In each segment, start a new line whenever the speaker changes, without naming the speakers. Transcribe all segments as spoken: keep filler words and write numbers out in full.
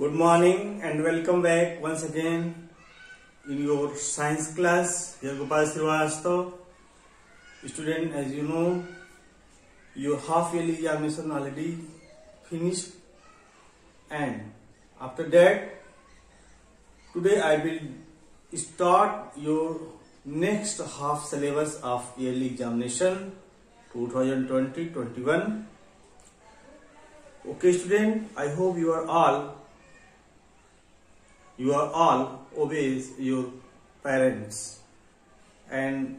Good morning and welcome back once again in your science class. Here Gopal Srivastava. Student, as you know, your half yearly examination already finished, and after that, today I will start your next half syllabus of yearly examination twenty twenty twenty-one. Okay, student, I hope you are all you are all obeys your parents, and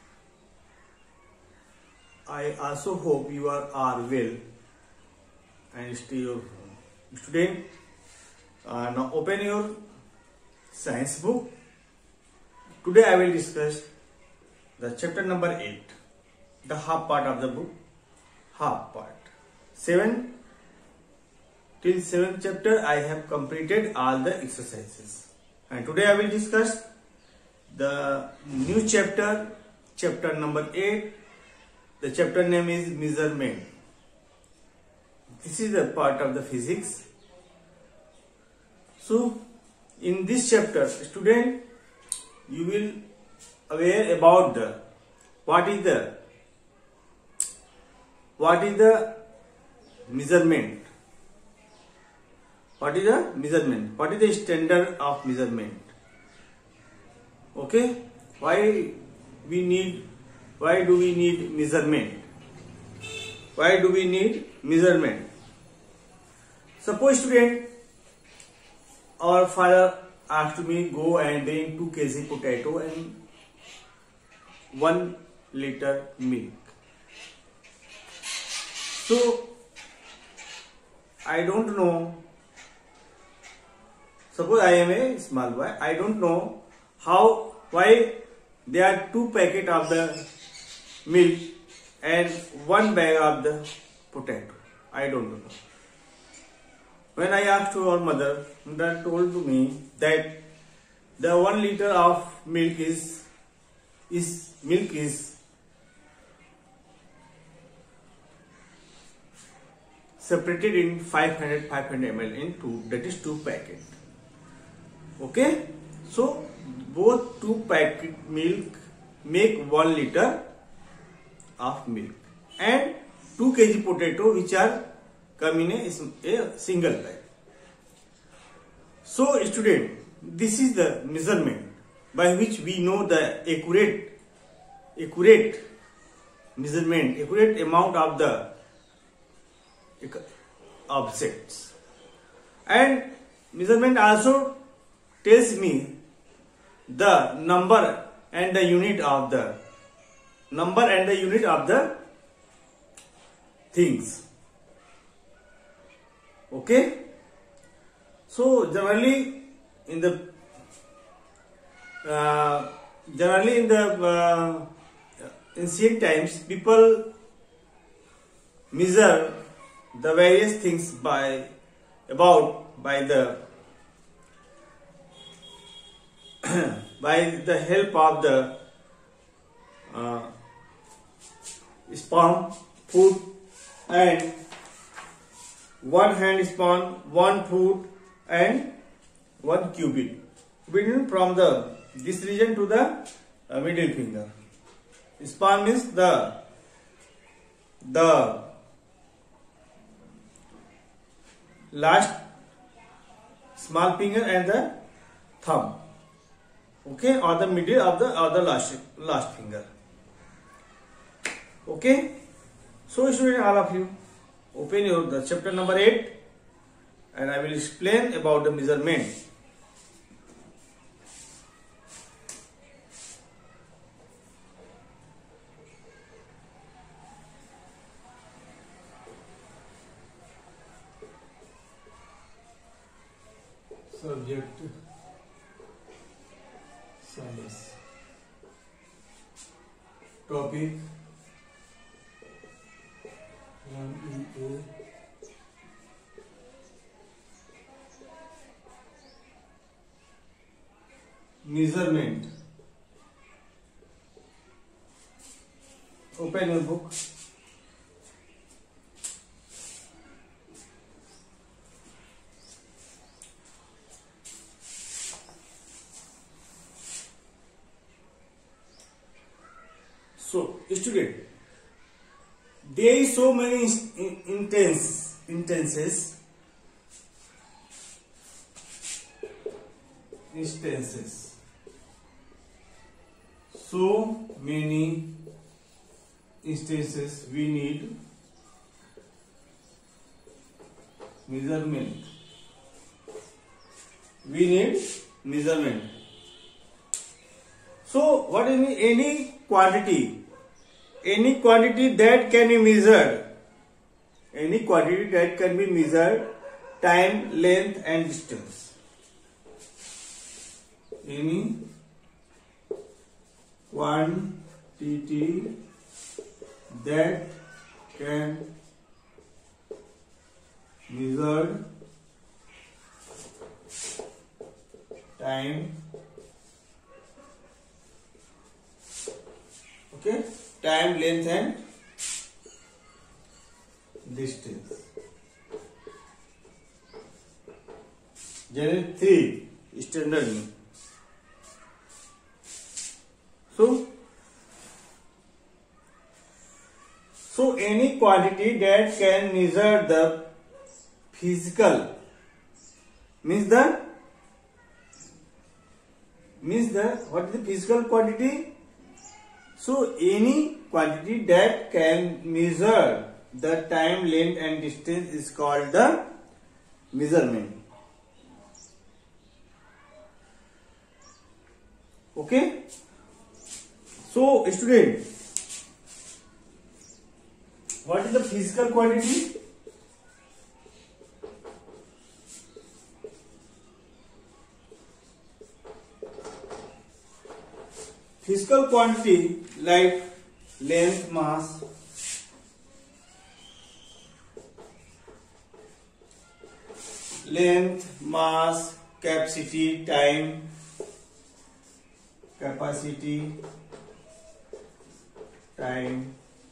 I also hope you are all well and stay your home. Student, uh, now open your science book. Today I will discuss the chapter number eight, the half part of the book, half part. Seven till seventh chapter I have completed all the exercises, and today I will discuss the new chapter, chapter number eight. The chapter name is measurement. This is the part of the physics. So in this chapter, student, you will aware about the what is the what is the measurement. What is the measurement? What is the standard of measurement? Okay, why we need? Why do we need measurement? Why do we need measurement? Suppose, student, our father asked me go and bring two kilograms potato and one liter milk. So I don't know. Suppose I am a small boy. I don't know how, why there are two packets of the milk and one bag of the potato. I don't know. When I asked to our mother, mother told to me that the one liter of milk is is milk is separated in five hundred milliliters in two, that is two packets. Okay, so both two packet milk make one liter of milk, and two kilograms potato which are come in a, a single bag. So student, this is the measurement by which we know the accurate accurate measurement, accurate amount of the objects, and measurement also tells me the number and the unit of the number and the unit of the things. Okay, so generally in the uh, generally in the uh, ancient times, people measure the various things by about by the by the help of the uh, span, foot, and one hand span, one foot, and one cubit. Cubit from the this region to the uh, middle finger. Span means the the last small finger and the thumb. Okay, or the middle of the or the last last finger. Okay, so student, all of you open your the chapter number eight, and I will explain about the measurement. Subject science. Topic one E A. Measurement. Open your book. So, student, there is so many in- intense instances instances so many instances we need measurement we need measurement. So what is any quantity any quantity that can be measured any quantity that can be measured time, length and distance. Any quantity that can measure time, okay, time, length and distance. Unit three standard में. So, so any quantity that can measure the physical means the means the what is the physical quantity? So any quantity that can measure the time, length and distance is called the measurement. Okay. So student, what is the physical quantity? Physical quantity like length, mass, length, mass, capacity, time, capacity, time.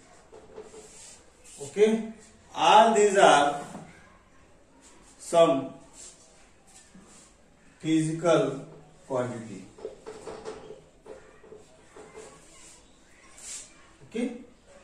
Okay, all these are some physical quantity. Okay.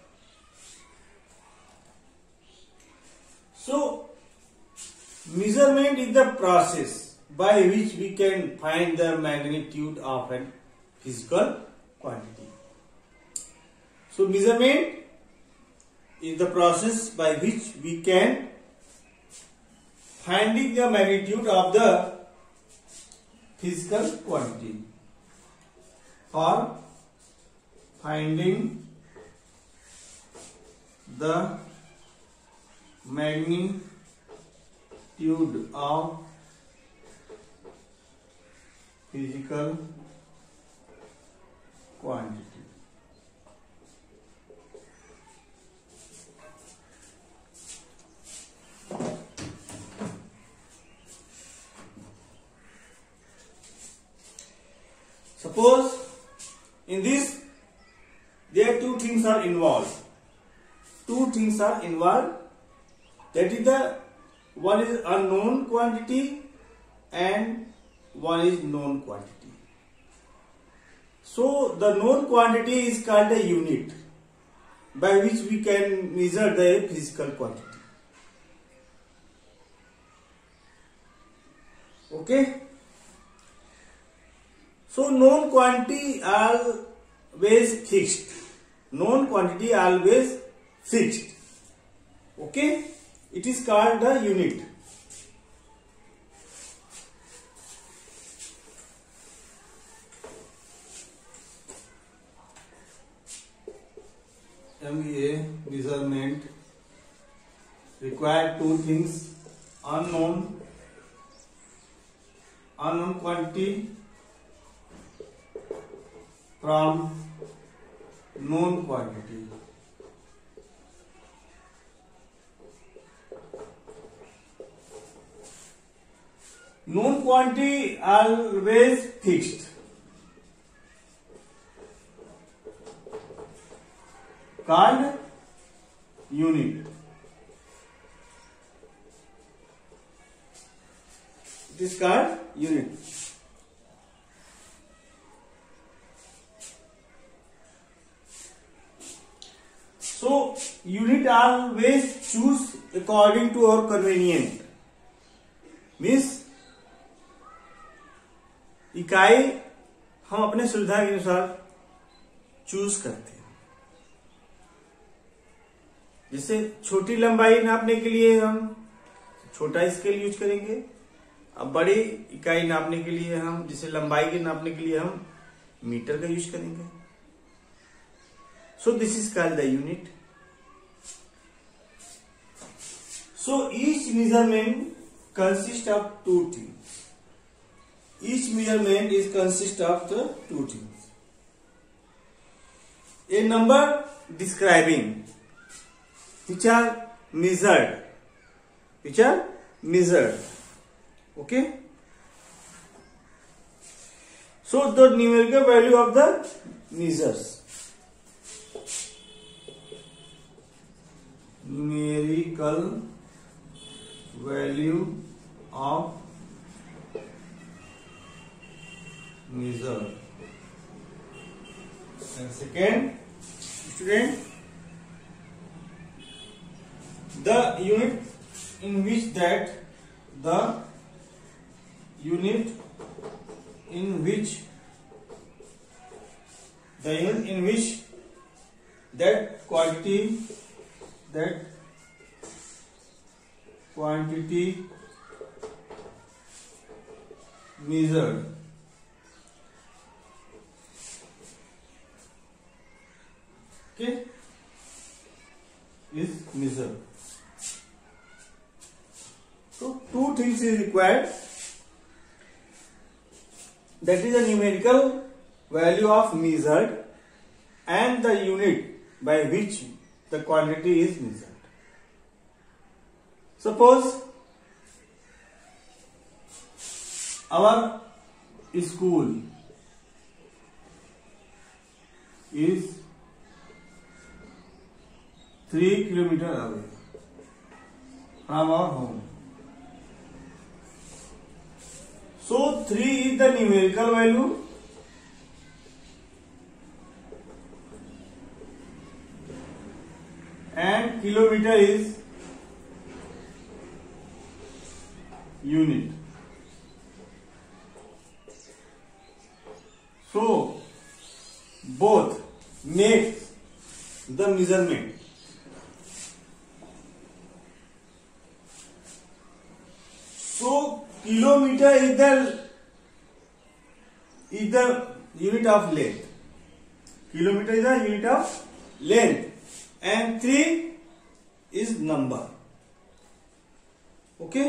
So, measurement is the process by which we can find the magnitude of a physical quantity. So, measurement is the process by which we can finding the magnitude of the physical quantity or finding the magnitude of physical quantity. Suppose in this there two things are involved. Two things are involved. That is the one is unknown quantity and one is known quantity. So the known quantity is called a unit by which we can measure the physical quantity. Okay. So known quantity always fixed. Known quantity always fixed. Okay. It is called the unit. M E A measurement require two things: unknown unknown quantity from known quantity. Known quantity always fixed. Called unit. It is called unit. So unit always choose according to our convenient. Means इकाई हम अपने सुविधा के अनुसार choose करते हैं। जैसे छोटी लंबाई नापने के लिए हम छोटा स्केल यूज करेंगे, अब बड़ी इकाई नापने के लिए हम जैसे लंबाई के नापने के लिए हम मीटर का यूज करेंगे। So this is called the unit. So each measurement consist of two things. Each measurement is consist of the two things. A number describing which are measured, which are measured. Okay. So the numerical value of the measures. Numerical value of measure. And second, student, the unit in which that the unit in which the unit in which that quantity that quantity measured okay is measured. So two things is required, that is the numerical value of measured and the unit by which the quantity is measured. Suppose our school is three kilometers away from our home. So three is the numerical value and kilometer is unit. So both make the measurement. So kilometer is the is the unit of length. Kilometer is the unit of length and three is number. Okay.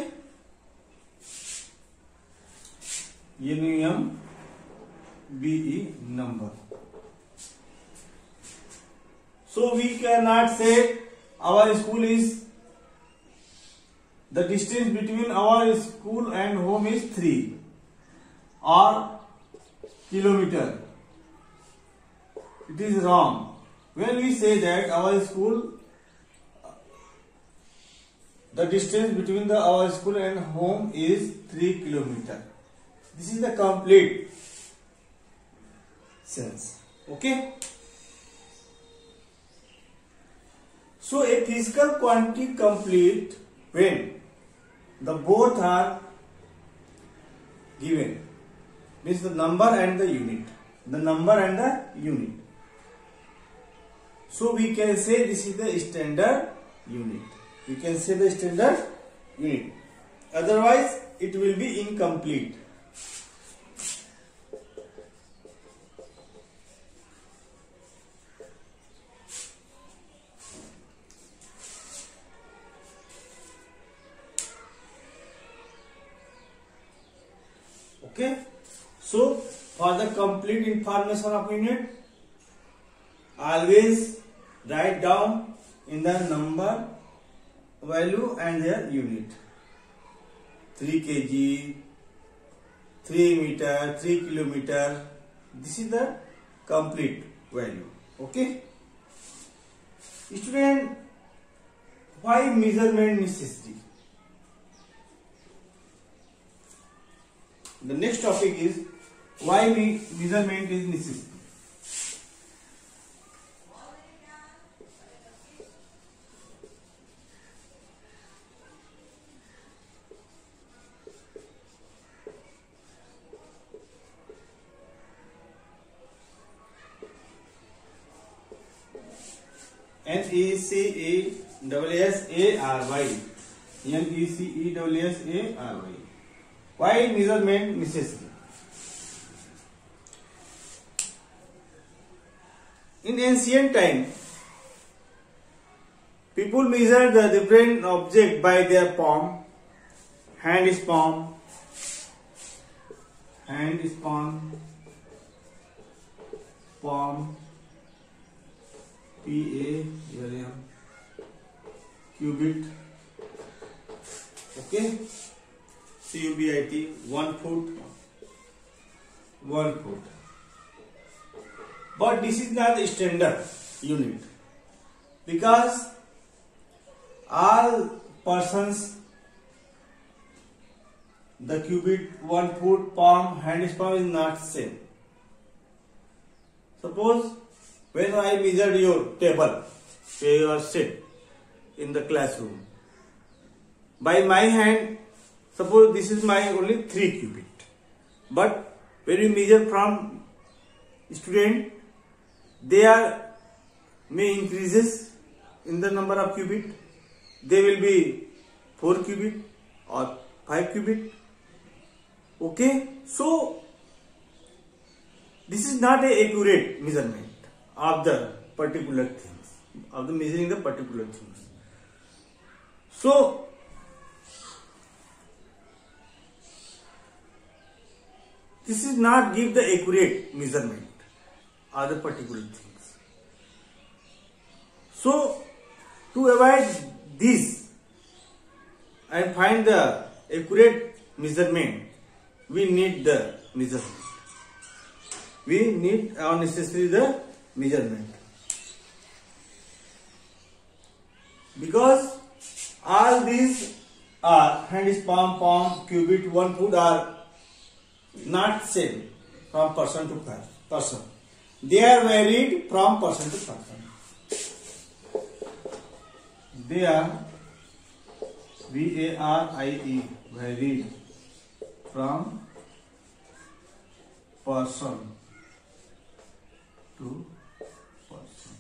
ये नियम B E number. So we cannot say our school is the distance between our school and home is three or kilometer. It is wrong. When we say that our school, the distance between the our school and home is three kilometer. This is the complete sense. Okay. So a physical quantity complete when the both are given, means the number and the unit, the number and the unit. So we can say this is the standard unit. We can say the standard unit. Otherwise, it will be incomplete. Okay, so for the complete information of unit, always write down in the number, value and their unit. three kilograms, three meter, three kilometer. This is the complete value. Okay. Student, why measurement necessary? The next topic is why me measurement is necessary. N E C E S S A R Y. N E C E S S A R Y. Why measurement necessary? In ancient time, people measured the different object by their palm, hand is palm, hand is palm, palm, P A L M, cubit, okay, C U B I T, one foot, one foot. But this is not the standard unit, because all persons, the cubit, one foot, palm, hand is palm is not same. Suppose when I measured your table where you are sit in the classroom, by my hand, suppose this is my only three cubit, but when you measure from student, they are may increases in the number of cubit. They will be four cubit or five cubit. Okay, so this is not a accurate measurement of the particular things, of the measuring the particular things. So this is not give the accurate measurement of the particular things. So to avoid this and find the accurate measurement, we need the measurement. We need or necessary the measurement, because all these are hand is palm, palm, cubit, one foot are not same from person to person. They are varied from person to person. They are V A R I E, varied from person to person.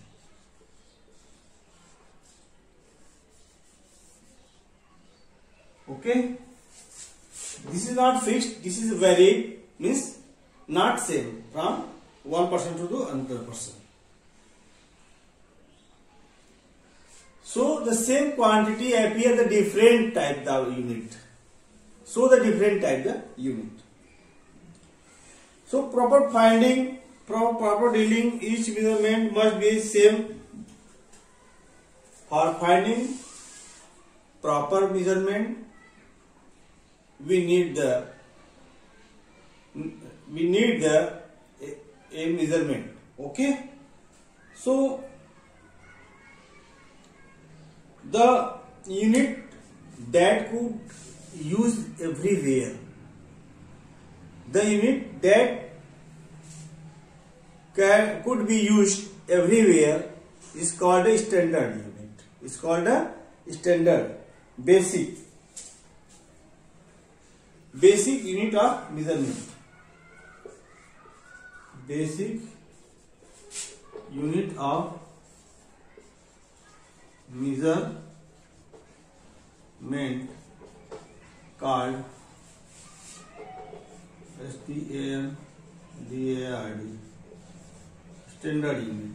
Okay, this is not fixed, this is varied, means not same from one person to another person. So the same quantity appear the different type of unit. So the different type the unit. So proper finding, proper, proper dealing, each measurement must be same. For finding proper measurement, we need the we need the a, a measurement. Okay, so the unit that could use everywhere, the unit that can could be used everywhere is called a standard unit. It's called a standard, basic basic unit of measurement. Basic unit of measurement called S T A N D A R D, standard unit.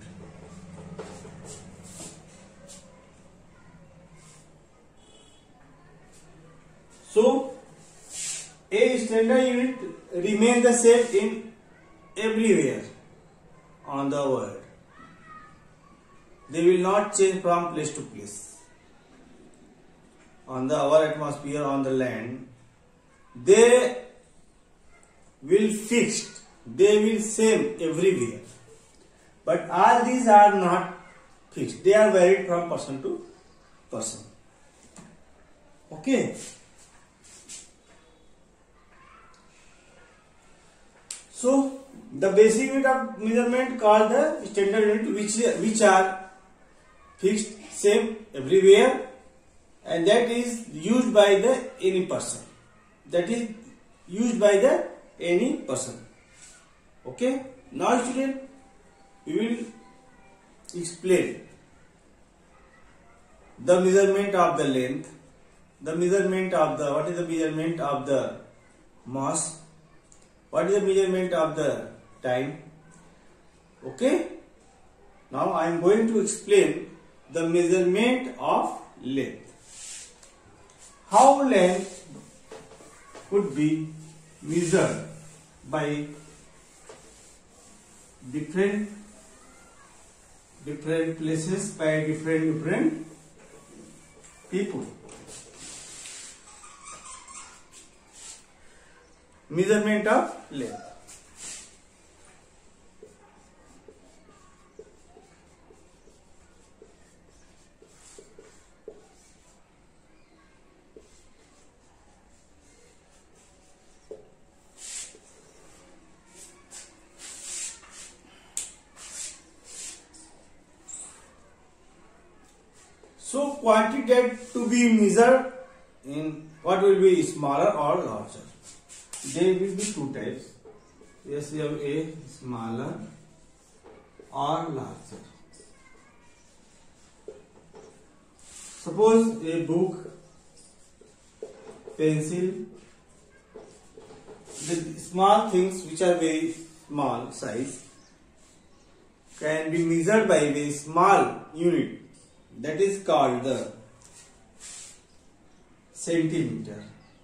So a standard unit remain the same in everywhere on the world. They will not change from place to place. On the our atmosphere, on the land, they will fixed. They will same everywhere. But all these are not fixed. They are varied from person to person. Okay. So the basic unit of measurement called the standard unit, which which are fixed same everywhere, and that is used by the any person. That is used by the any person. Okay. Now student, we will explain the measurement of the length, the measurement of the, what is the measurement of the mass, what is the measurement of the time. Okay, now I am going to explain the measurement of length. How length could be measured by different different places, by different different people. Measurement of length. So quantity to be measured in what will be smaller or larger. There will be two types. Yes, we have a smaller or larger. Suppose a book, pencil, the small things which are very small size can be measured by a small unit. That is called the centimeter.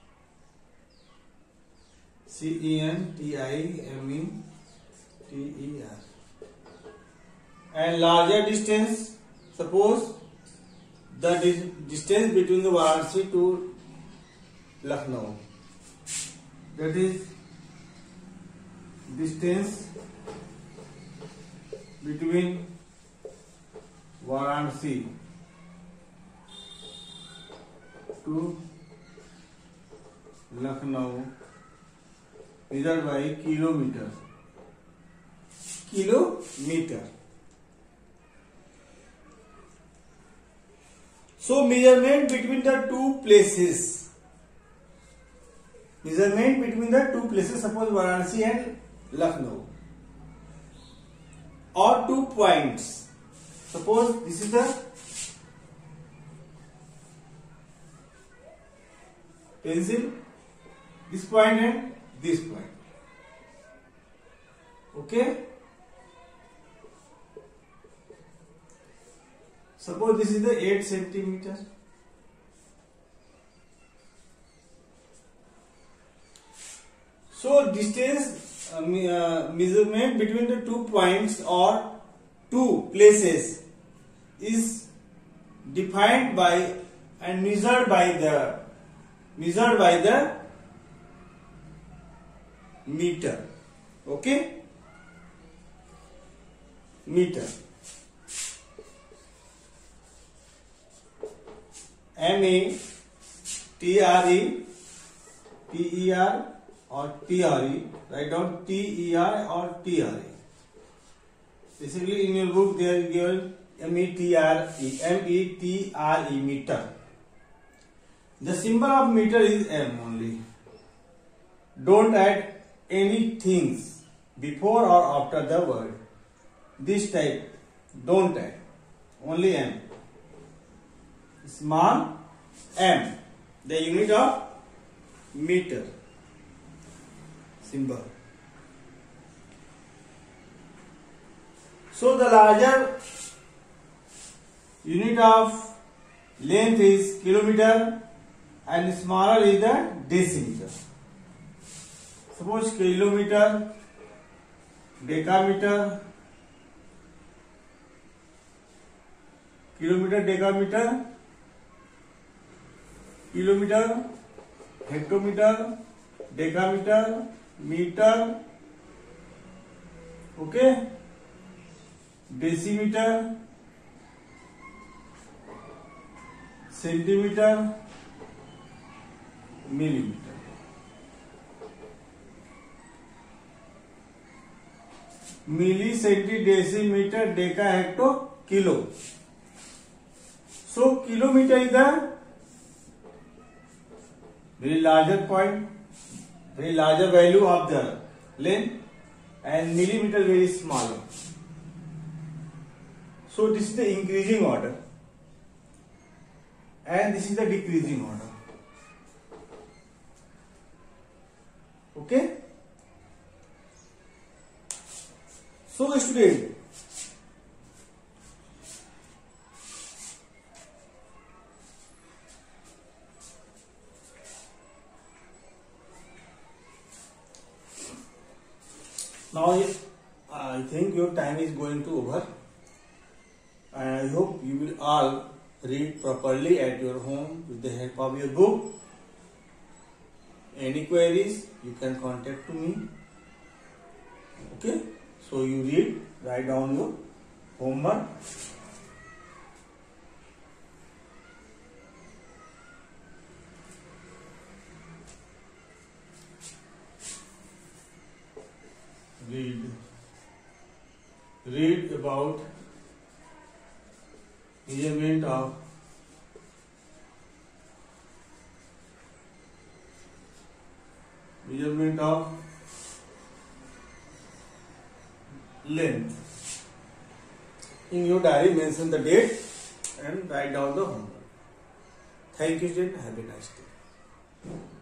C E N T I M E T E R. And larger distance, suppose the distance between the Varanasi to Lucknow, that is distance between Varanasi to Lucknow measured by kilometer. Kilometer. So measurement between the two places. Measurement between the two places. Suppose Varanasi and Lucknow, or two points. Suppose this is the pencil, this point and this point. Okay. Suppose this is the eight centimeter. So distance uh, uh, measurement between the two points or two places is defined by and measured by the measured by the meter. Okay, meter. M A T R E T E R or T R E. Write down T E R or T R E. Basically, in your book, they are given M E T R E, M E T R E, meter. The symbol of meter is M only. Don't add any things before or after the word. This type, don't add. Only M. Small m, the unit of meter. Symbol. So the larger unit of length is kilometer and smaller is the decimeter. Suppose kilometer, decameter, kilometer, decameter, kilometer, hectometer, decameter, meter, okay, decimeter, centimeter, millimeter. Milli, centi, decimeter, deca, hecto, kilo. So kilometer is the very larger point, very larger value of the length, and millimeter very smaller. So this is the increasing order. and this is the decreasing order. Okay. So student, now I think your time is going to over, and I hope you will all read properly at your home with the help of your book. Any queries, you can contact to me. Okay, so you read, write down your homework. Read, read about measurement of measurement of length. In your diary, mention the date and write down the homework. Thank you, students. Have a nice day.